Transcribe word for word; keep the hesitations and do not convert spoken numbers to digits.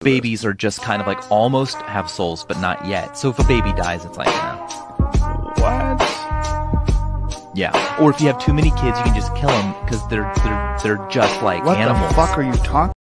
babies are just kind of like almost have souls, but not yet. So if a baby dies, it's like, no. What? Yeah. Or if you have too many kids, you can just kill them because they're they're they're just like What animals. the fuck are you talking